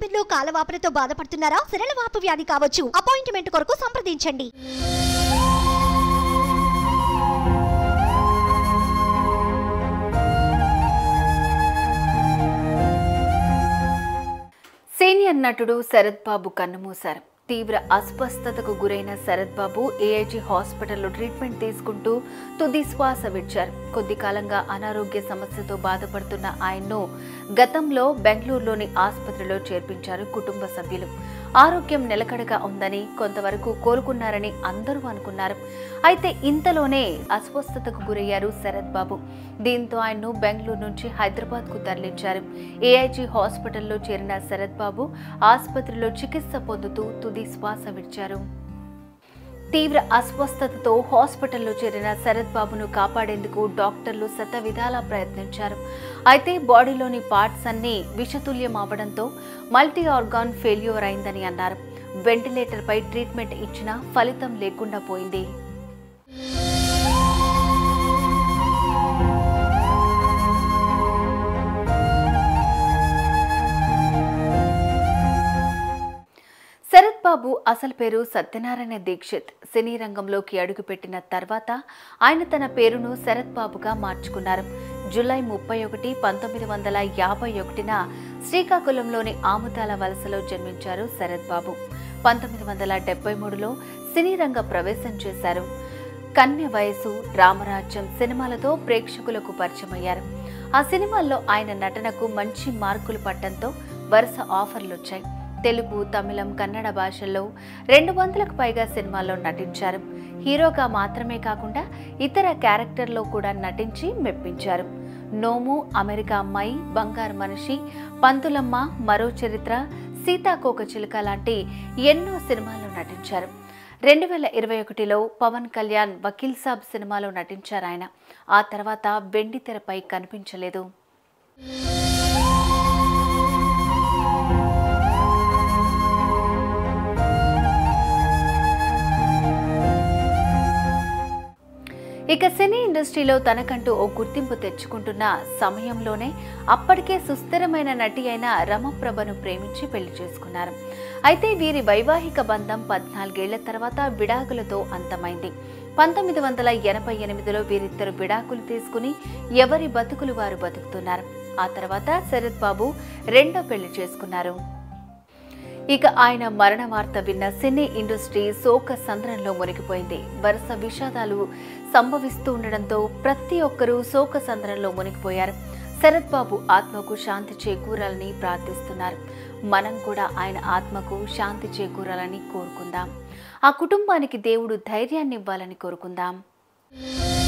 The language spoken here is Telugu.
చీపిర్లు కాలవాపులతో బాధపడుతున్నారా? సరళ వాపు వ్యాధి కావచ్చు. అపాయింట్మెంట్ కొరకు సంప్రదించండి. సీనియర్ నటుడు శరత్ బాబు కన్నుమూశారు. తీవ్ర అస్వస్థతకు గురైన శరత్ బాబు ఏఐజీ హాస్పిటల్లో ట్రీట్మెంట్ తీసుకుంటూ తుది శ్వాస విడిచారు. కొద్ది కాలంగా అనారోగ్య సమస్యతో బాధపడుతున్న ఆయన్ను గతంలో బెంగళూరులోని ఆసుపత్రిలో చేర్పించారు కుటుంబ సభ్యులు. ఆరోగ్యం నిలకడగా ఉందని, కొంతవరకు కోలుకున్నారని అందరూ అనుకున్నారు. అయితే ఇంతలోనే అస్వస్థతకు గురయ్యారు శరత్ బాబు. దీంతో ఆయన్ను బెంగళూరు నుంచి హైదరాబాద్కు తరలించారు. ఏఐజీ హాస్పిటల్లో చేరిన శరత్ బాబు ఆసుపత్రిలో చికిత్స పొందుతూ తుది శ్వాస విడిచారు. తీవ్ర అస్వస్థతతో హాస్పిటల్లో చేరిన శరత్ బాబును కాపాడేందుకు డాక్టర్లు శతవిధాలా ప్రయత్నించారు. అయితే బాడీలోని పార్ట్స్ అన్నీ విషతుల్యం అవడంతో మల్టీ ఆర్గాన్ ఫెయిల్యూర్ అయిందని అన్నారు. వెంటిలేటర్పై ట్రీట్మెంట్ ఇచ్చినా ఫలితం లేకుండా పోయింది. శరత్ బాబు అసలు పేరు సత్యనారాయణ దీక్షిత్. సినీ రంగంలోకి అడుగుపెట్టిన తర్వాత ఆయన తన పేరును శరత్ బాబుగా మార్చుకున్నారు. జూలై 31, 1951న శ్రీకాకుళంలోని ఆముదాల వలసలో జన్మించారు శరత్ బాబు. 1973లో సినీ రంగ ప్రవేశం చేశారు. కన్య వయసు, రామరాజ్యం సినిమాలతో ప్రేక్షకులకు పరిచయమయ్యారు. ఆ సినిమాల్లో ఆయన నటనకు మంచి మార్కులు పట్టడంతో వరుస ఆఫర్లొచ్చాయి. తెలుగు, తమిళం, కన్నడ భాషల్లో 200లకు పైగా సినిమాల్లో నటించారు. హీరోగా మాత్రమే కాకుండా ఇతర క్యారెక్టర్లో కూడా నటించి మెప్పించారు. నోము, అమెరికా అమ్మాయి, బంగారు మనిషి, పంతులమ్మ, మరో చరిత్ర, సీతాకోకచిలుక లాంటి ఎన్నో సినిమాల్లో నటించారు. 2021లో పవన్ కళ్యాణ్ వకీల్ సాబ్ సినిమాలో నటించారు ఆయన. ఆ తర్వాత వెండితెరపై కనిపించలేదు. ఇక సినీ ఇండస్ట్రీలో తనకంటూ ఓ గుర్తింపు తెచ్చుకుంటున్న సమయంలోనే అప్పటికే సుస్థిరమైన నటి అయిన రమప్రభను ప్రేమించి పెళ్లి చేసుకున్నారు. అయితే వీరి వైవాహిక బంధం 14 ఏళ్ల తర్వాత విడాకులతో అంతమైంది. 1988లో వీరిద్దరు విడాకులు తీసుకుని ఎవరి బతుకులు వారు బతుకుతున్నారు. ఆ తర్వాత శరత్ బాబు రెండో పెళ్లి చేసుకున్నారు. ఇక ఆయన మరణ వార్త విన్న సినీ ఇండస్ట్రీ శోక సంద్రంలో మునిగిపోయింది. వరుస విషాదాలు సంభవిస్తూ ఉండడంతో ప్రతి ఒక్కరూ శోక సంద్రంలో మునిగిపోయారు. శరత్ బాబు ఆత్మకు శాంతి చేకూరాలని ప్రార్థిస్తున్నారు. మనం కూడా ఆయన ఆత్మకు శాంతి చేకూరాలని కోరుకుందాం. ఆ కుటుంబానికి దేవుడు ధైర్యాన్ని ఇవ్వాలని కోరుకుందాం.